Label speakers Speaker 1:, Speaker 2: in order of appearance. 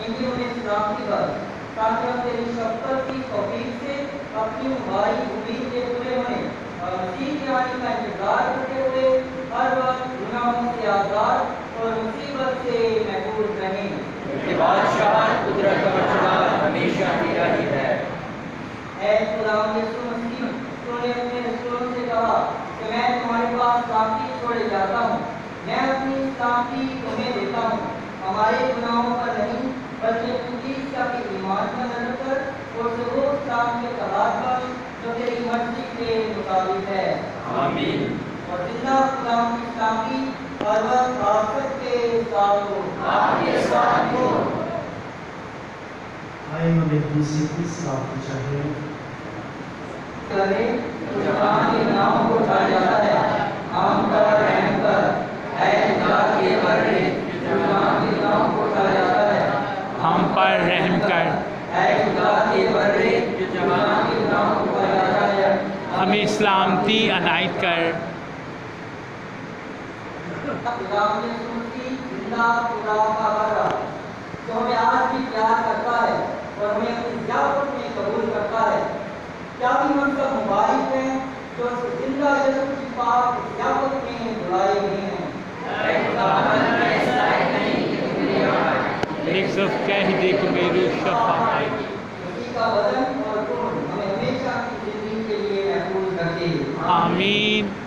Speaker 1: کہیں انہیں اسلام کی بات تاکہ ہم تیری شفقت کی توفیق سے اپنی ہماری امید کے پورے ہونے اور مسیح کے آنے کا انتظار کرتے ہوئے ہر وقت گناہوں سے آزاد اور مصیبت سے محفوظ رہیں۔
Speaker 2: کہ بادشاہ قدرت اور جلال ہمیشہ تیرا ہی ہے۔
Speaker 1: اے خداوند یسوع مسیح، تو نے اپنے رسولوں سے کہا کہ میں تمہارے پاس سلامتی چھوڑے جاتا ہوں، میں اپنی سلامتی تمہیں دیتا ہوں۔ ہمارے گناہوں پر نہیں بلکہ کلیسیا کے ایمان پر نظر کر اور سے وہ اسلام کے اتحاد پر جو تیری مرضی کے مطابق ہے۔
Speaker 2: آمین۔
Speaker 1: اور زندہ خداوند کی سلامتی ہر وقت آفت کے ساتھ ہو۔
Speaker 2: آپ کے ساتھ ہو۔
Speaker 3: آئے ہم ایک دوسرے کی سلامتی چاہیے۔
Speaker 1: کرے تو جہاں کے نام کو اٹھایا جاتا ہے، ہم پر رحم کر۔ اے خدا کے بڑے جو جہاں کے نام کو اٹھایا جاتا ہے،
Speaker 4: ہم پر رحم کر۔
Speaker 1: اے خدا کے بڑے جو جہاں کے نام کو اٹھایا جاتا ہے،
Speaker 4: ہمیں سلامتی عنایت کر۔
Speaker 1: خداوند یسوع مسیح زندہ خدا کا بڑا جو ہمیں آج بھی پیار کرتا ہے اور ہمیں اپنی ضیافت میں قبول کرتا ہے، کیا بھی ہم سب مبارک ہیں جو اس زندہ یسوع کی پاک ضیافت میں بلائے گئے ہیں۔
Speaker 2: اے خداوند میں اس لائق نہیں کہ تو میری آواز
Speaker 4: ایک صرف کہہ دے کہ میری شفاعت۔
Speaker 1: مسیح کا بدن اور خون ہمیں ہمیشہ کی زندگی کے لیے محفوظ رکھے۔
Speaker 4: آمین۔